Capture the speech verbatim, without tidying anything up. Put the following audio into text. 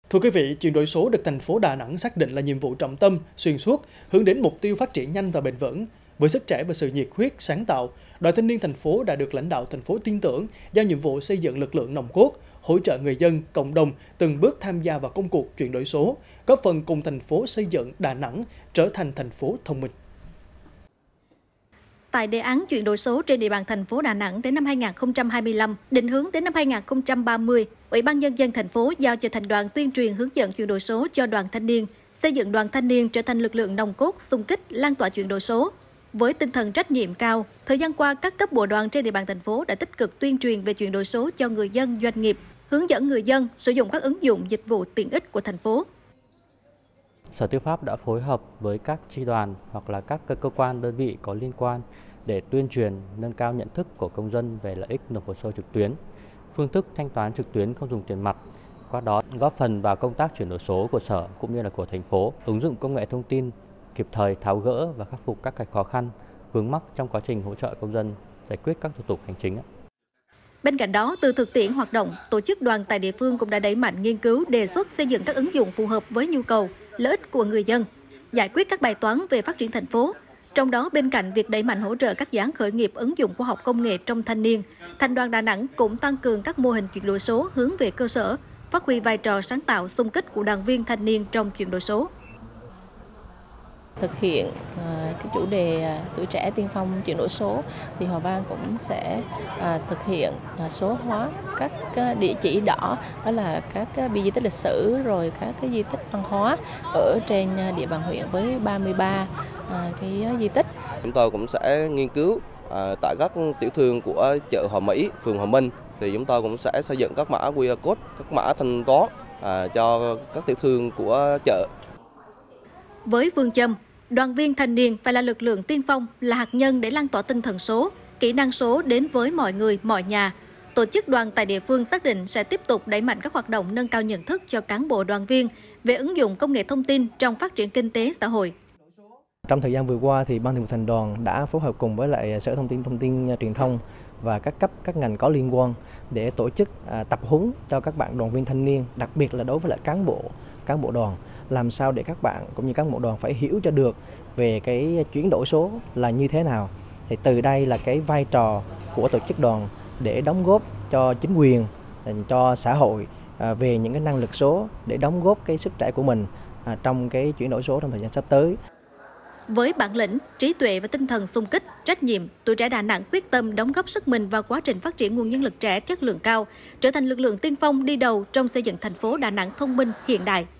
Thưa quý vị, chuyển đổi số được thành phố Đà Nẵng xác định là nhiệm vụ trọng tâm, xuyên suốt, hướng đến mục tiêu phát triển nhanh và bền vững. Với sức trẻ và sự nhiệt huyết, sáng tạo, Đoàn Thanh niên thành phố đã được lãnh đạo thành phố tin tưởng giao nhiệm vụ xây dựng lực lượng nòng cốt, hỗ trợ người dân, cộng đồng từng bước tham gia vào công cuộc chuyển đổi số, góp phần cùng thành phố xây dựng Đà Nẵng trở thành thành phố thông minh. Tại đề án chuyển đổi số trên địa bàn thành phố Đà Nẵng đến năm hai nghìn không trăm hai mươi lăm, định hướng đến năm hai nghìn không trăm ba mươi, Ủy ban Nhân dân thành phố giao cho thành đoàn tuyên truyền hướng dẫn chuyển đổi số cho đoàn thanh niên, xây dựng đoàn thanh niên trở thành lực lượng nòng cốt, xung kích, lan tỏa chuyển đổi số. Với tinh thần trách nhiệm cao, thời gian qua các cấp bộ đoàn trên địa bàn thành phố đã tích cực tuyên truyền về chuyển đổi số cho người dân, doanh nghiệp, hướng dẫn người dân sử dụng các ứng dụng dịch vụ tiện ích của thành phố. Sở Tư pháp đã phối hợp với các chi đoàn hoặc là các cơ quan đơn vị có liên quan để tuyên truyền, nâng cao nhận thức của công dân về lợi ích nộp hồ sơ trực tuyến, phương thức thanh toán trực tuyến không dùng tiền mặt, qua đó góp phần vào công tác chuyển đổi số của Sở cũng như là của thành phố, ứng dụng công nghệ thông tin kịp thời tháo gỡ và khắc phục các cái khó khăn, vướng mắc trong quá trình hỗ trợ công dân giải quyết các thủ tục hành chính. Bên cạnh đó, từ thực tiễn hoạt động, tổ chức đoàn tại địa phương cũng đã đẩy mạnh nghiên cứu, đề xuất xây dựng các ứng dụng phù hợp với nhu cầu, lợi ích của người dân, giải quyết các bài toán về phát triển thành phố. Trong đó, bên cạnh việc đẩy mạnh hỗ trợ các dự án khởi nghiệp ứng dụng khoa học công nghệ trong thanh niên, Thành đoàn Đà Nẵng cũng tăng cường các mô hình chuyển đổi số hướng về cơ sở, phát huy vai trò sáng tạo xung kích của đoàn viên thanh niên trong chuyển đổi số. Thực hiện cái chủ đề tuổi trẻ tiên phong chuyển đổi số thì Hòa Vang cũng sẽ thực hiện số hóa các địa chỉ đỏ, đó là các bia di tích lịch sử rồi các cái di tích văn hóa ở trên địa bàn huyện với ba mươi ba cái di tích. Chúng tôi cũng sẽ nghiên cứu tại các tiểu thương của chợ Hòa Mỹ, phường Hòa Minh thì chúng tôi cũng sẽ xây dựng các mã quy rờ code, các mã thanh toán cho các tiểu thương của chợ. Với phương châm đoàn viên thanh niên phải là lực lượng tiên phong, là hạt nhân để lan tỏa tinh thần số, kỹ năng số đến với mọi người, mọi nhà. Tổ chức đoàn tại địa phương xác định sẽ tiếp tục đẩy mạnh các hoạt động nâng cao nhận thức cho cán bộ đoàn viên về ứng dụng công nghệ thông tin trong phát triển kinh tế xã hội. Trong thời gian vừa qua thì Ban Thường vụ Thành đoàn đã phối hợp cùng với lại Sở Thông tin Thông tin Truyền thông và các cấp các ngành có liên quan để tổ chức tập huấn cho các bạn đoàn viên thanh niên, đặc biệt là đối với lại cán bộ cán bộ đoàn, làm sao để các bạn cũng như cán bộ đoàn phải hiểu cho được về cái chuyển đổi số là như thế nào. Thì từ đây là cái vai trò của tổ chức đoàn để đóng góp cho chính quyền, cho xã hội về những cái năng lực số để đóng góp cái sức trẻ của mình trong cái chuyển đổi số trong thời gian sắp tới. Với bản lĩnh, trí tuệ và tinh thần xung kích, trách nhiệm, tuổi trẻ Đà Nẵng quyết tâm đóng góp sức mình vào quá trình phát triển nguồn nhân lực trẻ chất lượng cao, trở thành lực lượng tiên phong đi đầu trong xây dựng thành phố Đà Nẵng thông minh hiện đại.